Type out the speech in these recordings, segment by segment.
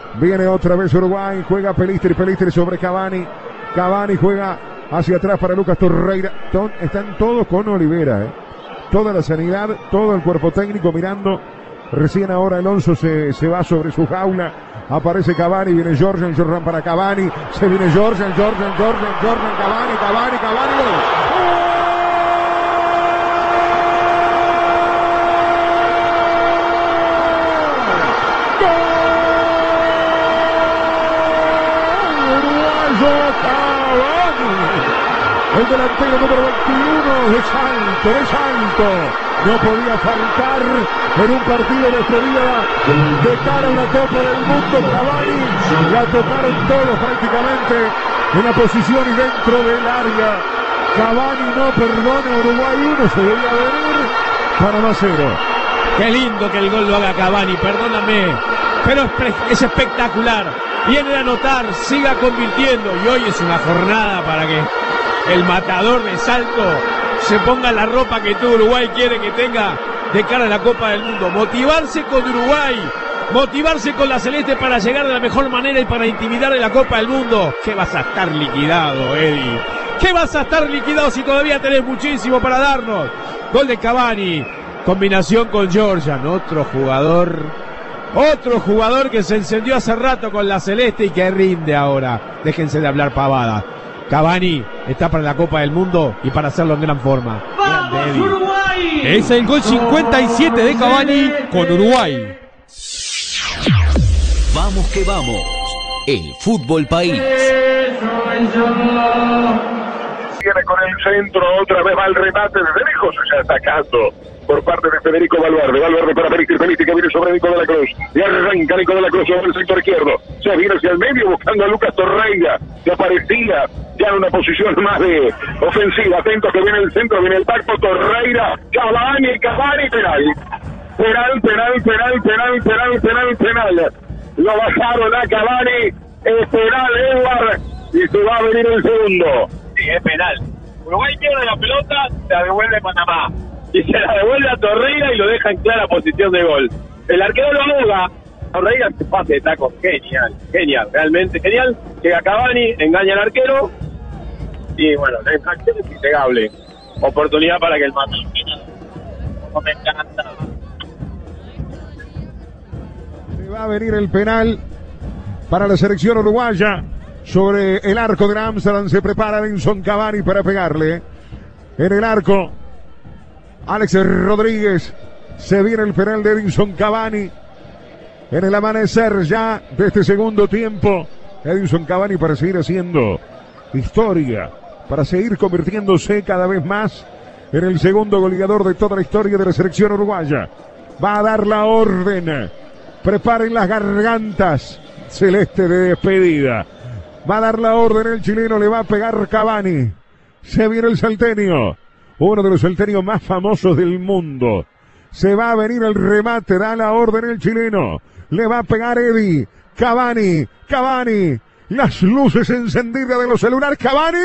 Viene otra vez Uruguay, juega Pelistri sobre Cavani. Cavani juega hacia atrás para Lucas Torreira. Están todos con Olivera, toda la sanidad, todo el cuerpo técnico mirando. Recién ahora Alonso se va sobre su jaula. Aparece Cavani, viene Jordan para Cavani. Se viene Jordan, Cavani. El delantero número 21 de Santo. No podía faltar en un partido de despedida de cara a una Copa del Mundo. Cavani, la tocaron todos prácticamente en la posición y dentro del área. Cavani no perdona a Uruguay 1, se debía venir para más 0. Qué lindo que el gol lo haga Cavani, perdóname, pero es espectacular. Viene a anotar, siga convirtiendo y hoy es una jornada para que el matador de Salto se ponga la ropa que todo Uruguay quiere que tenga de cara a la Copa del Mundo. Motivarse con Uruguay, motivarse con la Celeste para llegar de la mejor manera y para intimidar en la Copa del Mundo. ¿Qué vas a estar liquidado, Eddie? ¿Qué vas a estar liquidado si todavía tenés muchísimo para darnos? Gol de Cavani, combinación con Jordan, otro jugador que se encendió hace rato con la Celeste y que rinde ahora. Déjense de hablar pavada. Cavani está para la Copa del Mundo y para hacerlo en gran forma. ¡Vamos, Uruguay! Es el gol 57 de Cavani con Uruguay. Vamos que vamos. El fútbol país. Viene con el centro, otra vez va el remate desde lejos, ya atacando por parte de Federico Valverde para Pelistri que viene sobre Nico de la Cruz, y arranca Nico de la Cruz sobre el sector izquierdo, se viene hacia el medio buscando a Lucas Torreira, que aparecía ya en una posición más de ofensiva. Atento que viene el centro, viene el tacto, Torreira, Cavani, penal. Lo bajaron a Cavani, es penal, Edward, y se va a venir el segundo. Sí, es penal. Uruguay pierde la pelota, se la devuelve Panamá. Y se la devuelve a Torreira y lo deja en clara posición de gol. El arquero lo ahoga. Torreira se pase de taco. Genial, realmente genial. Llega Cavani, engaña al arquero. Y bueno, la infracción es innegable. Oportunidad para que el mate. No me encanta. Se va a venir el penal para la selección uruguaya. Sobre el arco de Amsterdam se prepara Edinson Cavani para pegarle. En el arco, Alex Rodríguez. Se viene el penal de Edinson Cavani. En el amanecer ya de este segundo tiempo, Edinson Cavani para seguir haciendo historia, para seguir convirtiéndose cada vez más en el segundo goleador de toda la historia de la selección uruguaya. Va a dar la orden. Preparen las gargantas celeste de despedida. Va a dar la orden el chileno, le va a pegar Cavani. Se viene el salteño, uno de los salteños más famosos del mundo. Se va a venir el remate, da la orden el chileno. Le va a pegar Eddie. Cavani. Las luces encendidas de los celulares. Cavani.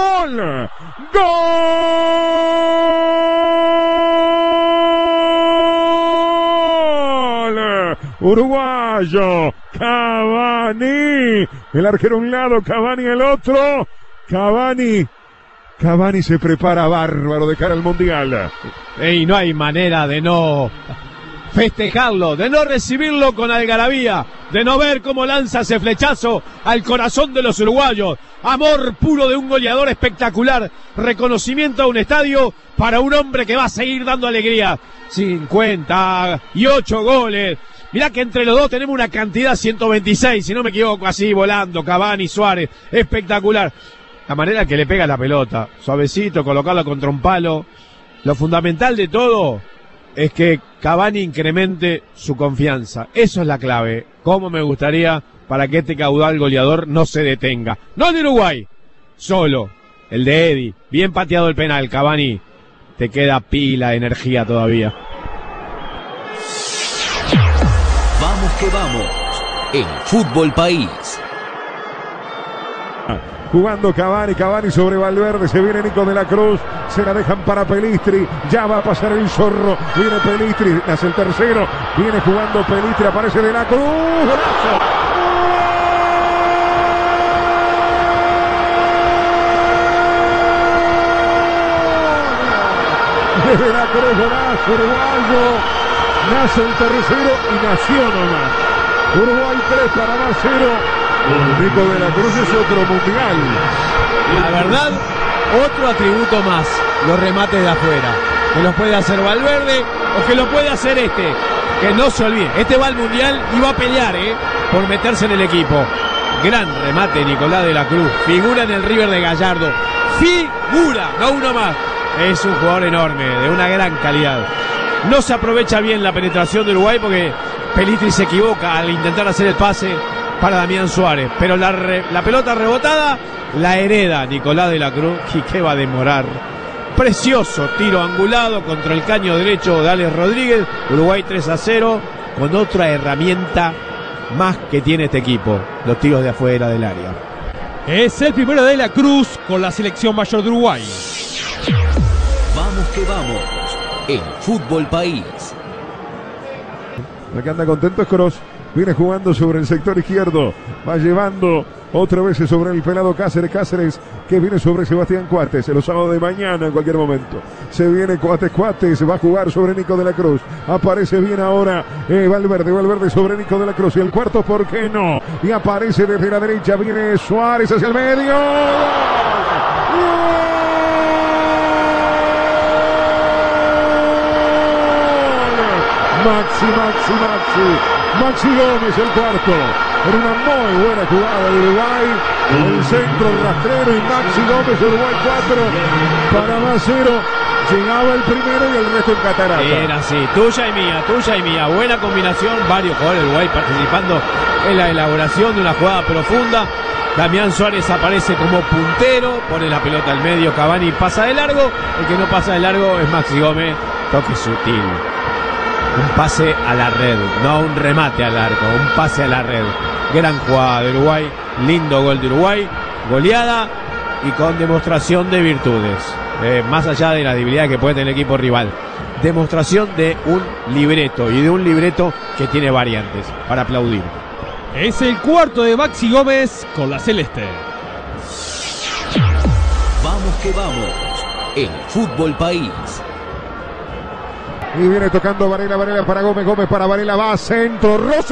¡Gol! Uruguayo. Cavani. El arquero a un lado, Cavani el otro. Cavani se prepara bárbaro de cara al Mundial. Y no hay manera de no festejarlo, de no recibirlo con algarabía, de no ver cómo lanza ese flechazo al corazón de los uruguayos. Amor puro de un goleador espectacular, reconocimiento a un estadio para un hombre que va a seguir dando alegría. 58 goles. Mirá que entre los dos tenemos una cantidad 126, si no me equivoco, así volando, Cavani, Suárez, espectacular. La manera que le pega la pelota, suavecito, colocarla contra un palo. Lo fundamental de todo es que Cavani incremente su confianza. Eso es la clave. Cómo me gustaría para que este caudal goleador no se detenga. No el de Uruguay, solo el de Eddie. Bien pateado el penal, Cavani. Te queda pila de energía todavía. Vamos que vamos. El fútbol país. Jugando Cavani sobre Valverde, se viene Nico de la Cruz, se la dejan para Pelistri, ya va a pasar el zorro, viene Pelistri, hace el tercero, viene jugando Pelistri, aparece de la Cruz, ¡golazo! Cruz, golazo uruguayo. Nace el tercero y nació nomás. Uruguay 3, Panamá 0. Nico de la Cruz es otro mundial. La verdad, otro atributo más, los remates de afuera. Que los puede hacer Valverde o que lo puede hacer este. Que no se olvide, este va al mundial y va a pelear por meterse en el equipo. Gran remate Nicolás de la Cruz. Figura en el River de Gallardo. Figura, no uno más. Es un jugador enorme, de una gran calidad. No se aprovecha bien la penetración de Uruguay porque Pelistri se equivoca al intentar hacer el pase para Damián Suárez. Pero la pelota rebotada la hereda Nicolás de la Cruz. ¿Y qué va a demorar? Precioso tiro angulado contra el caño derecho de Alex Rodríguez. Uruguay 3-0 con otra herramienta más que tiene este equipo, los tiros de afuera del área. Es el primero de la Cruz con la selección mayor de Uruguay. Vamos que vamos en Fútbol País. El que anda contento es Kroos. Viene jugando sobre el sector izquierdo. Va llevando otra vez sobre el pelado Cáceres. Cáceres que viene sobre Sebastián Coates. Los sábados de mañana en cualquier momento. Se viene Coates. Va a jugar sobre Nico de la Cruz. Aparece bien ahora Valverde sobre Nico de la Cruz. Y el cuarto, ¿por qué no? Y aparece desde la derecha. Viene Suárez hacia el medio. Maxi Gómez el cuarto. Era una muy buena jugada de Uruguay. El centro rastrero y Maxi Gómez. Uruguay 4, Panamá 0. Llegaba el primero y el resto en catarata. Era así, tuya y mía. Buena combinación, varios jugadores de Uruguay participando en la elaboración de una jugada profunda. Damián Suárez aparece como puntero, pone la pelota al medio, Cavani pasa de largo. El que no pasa de largo es Maxi Gómez. Toque sutil. Un pase a la red, no un remate al arco, un pase a la red. Gran jugada de Uruguay, lindo gol de Uruguay, goleada y con demostración de virtudes. Más allá de la debilidad que puede tener el equipo rival. Demostración de un libreto y de un libreto que tiene variantes para aplaudir. Es el cuarto de Maxi Gómez con la celeste. Vamos que vamos en Fútbol País. Y viene tocando Varela para Gómez para Varela, va a centro, Rossi.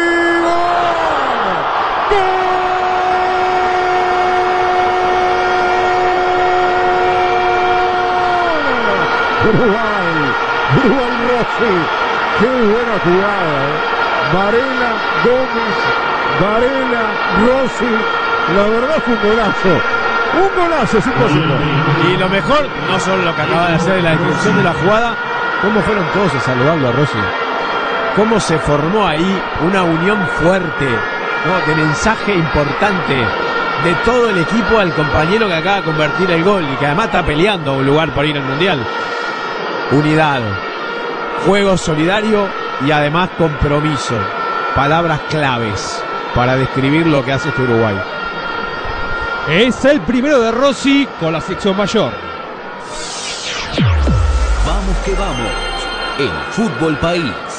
¡Gol! Uruguay Rossi. Qué buena jugada. Varela, Gómez, Rossi. La verdad fue un golazo. Un golazo, es imposible. Y lo mejor, no solo lo que acaba de hacer en la descripción de la jugada, cómo fueron todos a saludarlo a Rossi. Cómo se formó ahí una unión fuerte, ¿no? De mensaje importante de todo el equipo al compañero que acaba de convertir el gol y que además está peleando un lugar para ir al Mundial. Unidad, juego solidario y además compromiso. Palabras claves para describir lo que hace este Uruguay. Es el primero de Rossi con la sección mayor. Vamos que vamos en Fútbol País.